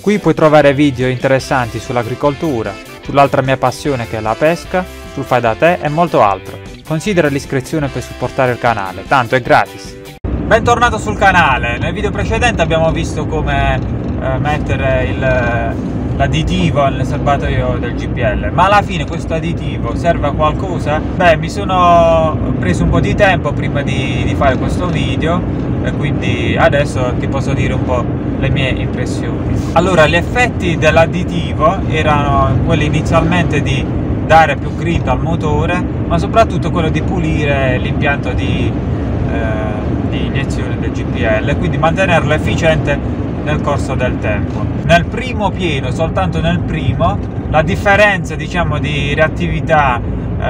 Qui puoi trovare video interessanti sull'agricoltura, sull'altra mia passione che è la pesca, sul fai da te e molto altro. Considera l'iscrizione per supportare il canale, tanto è gratis. Bentornato sul canale. Nel video precedente abbiamo visto come mettere l'additivo nel serbatoio del GPL, ma alla fine questo additivo serve a qualcosa? Beh, mi sono preso un po' di tempo prima di fare questo video e quindi adesso ti posso dire un po' le mie impressioni. Allora, gli effetti dell'additivo erano quelli inizialmente di dare più grinta al motore, ma soprattutto quello di pulire l'impianto di iniezione del GPL, quindi mantenerlo efficiente nel corso del tempo. Nel primo pieno, soltanto nel primo, la differenza, diciamo, di reattività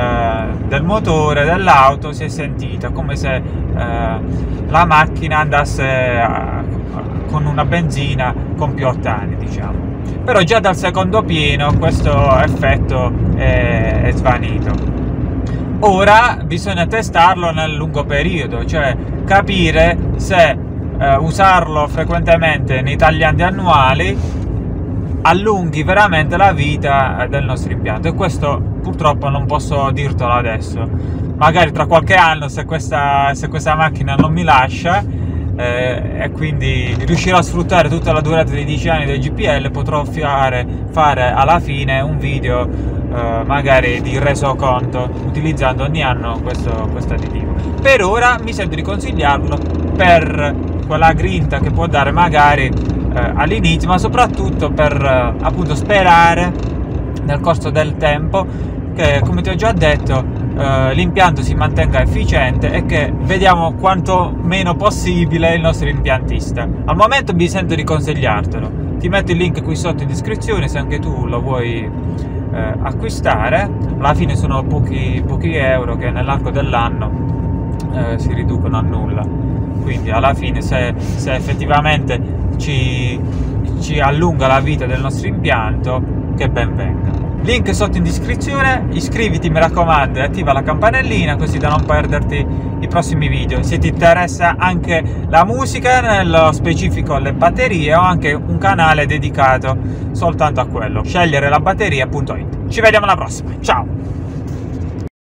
del motore dell'auto si è sentita, come se la macchina andasse con una benzina con più ottani, diciamo. Però già dal secondo pieno questo effetto è svanito. Ora bisogna testarlo nel lungo periodo, cioè capire se usarlo frequentemente nei tagliandi annuali allunghi veramente la vita del nostro impianto, e questo purtroppo non posso dirtelo adesso. Magari tra qualche anno, se questa macchina non mi lascia e quindi riuscirò a sfruttare tutta la durata dei 10 anni del GPL, potrò fare alla fine un video magari di resoconto utilizzando ogni anno questo additivo. Per ora mi sento di consigliarlo per quella grinta che può dare magari all'inizio, ma soprattutto per appunto sperare nel corso del tempo che, come ti ho già detto, l'impianto si mantenga efficiente e che vediamo quanto meno possibile il nostro impiantista. Al momento mi sento di consigliartelo. Ti metto il link qui sotto in descrizione se anche tu lo vuoi acquistare. Alla fine sono pochi euro che nell'arco dell'anno si riducono a nulla, quindi alla fine se effettivamente ci allunga la vita del nostro impianto, che ben venga. Link sotto in descrizione, iscriviti mi raccomando e attiva la campanellina così da non perderti i prossimi video. Se ti interessa anche la musica, nello specifico le batterie, ho anche un canale dedicato soltanto a quello, scegliere la batteria.it. Ci vediamo alla prossima, ciao!